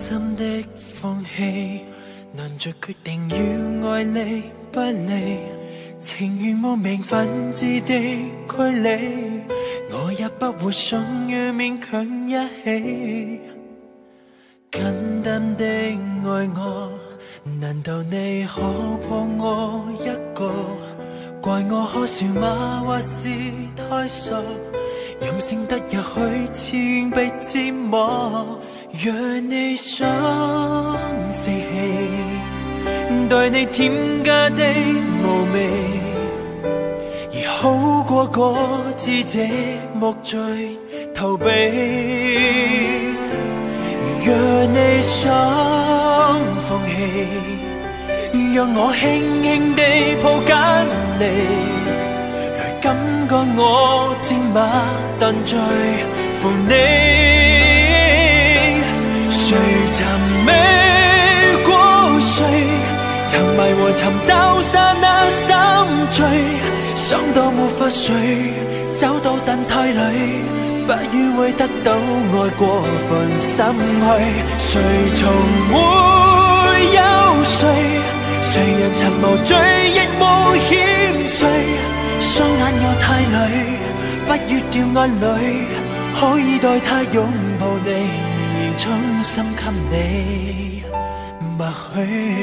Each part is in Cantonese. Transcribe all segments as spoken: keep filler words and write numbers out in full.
心的放棄，難着決定要愛你不離，情願無名分支的距離，我也不會想要勉強一起。簡單的愛我，難道你可破我一個？怪我可笑嗎？或是太傻？任性得也許似被折磨。若你想捨棄，對你添加的無味，而好過各自這木罪逃避。若你想放棄，讓我輕輕地抱緊你，來感覺我箭馬彈醉扶你。誰尋覓過誰？沉迷和尋找剎那心醉，想到沒法睡，走到蛋胎裏，不於會得到愛過分心虛。誰從會有誰？誰人曾無罪亦無險碎？雙眼我太累，不要掉眼淚，可以代他擁抱你。衷心給你默許，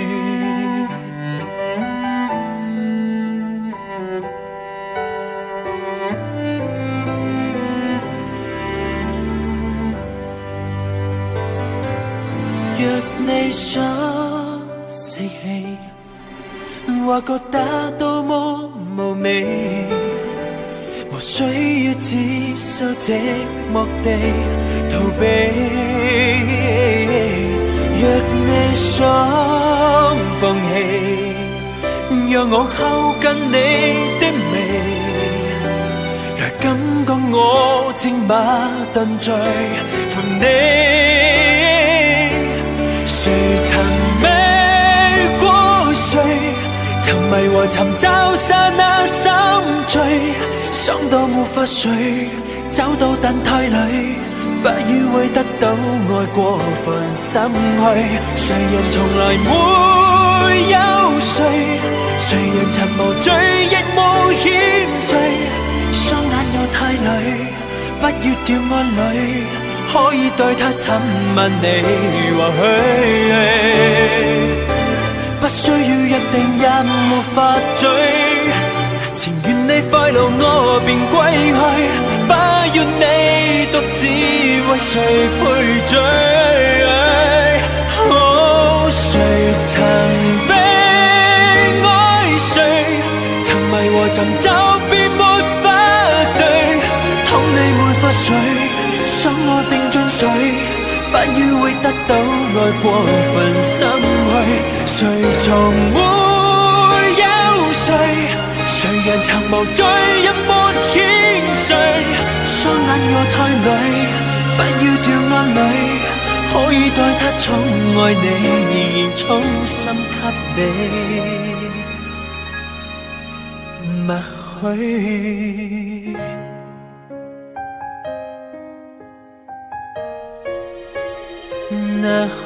若你想捨棄，或覺得多麼無味，無需要接受寂寞地逃避。若你想放棄，讓我靠近你的眉，來感覺我箭馬頓醉扶你。誰曾覓過誰？沉迷和尋找剎那心醉，想到沒法睡，走到蛋胎裏，不於會得到愛過分心虛。誰人從來沒有誰？誰人曾無罪亦無險碎？雙眼我太累，不要掉眼淚，可以代他親吻你。或許不需要約定也沒法追，情願你快樂我便歸去，不要你獨自為誰賠罪。哦，誰曾被愛誰？沉迷和尋找便沒不對，倘你沒法睡，想我定進水，不於會得到愛過分心虛。誰從沒有誰？誰人曾無罪也沒險碎？雙眼我太累，不要掉眼淚，可以代他寵愛你，仍然衷心給你默許。那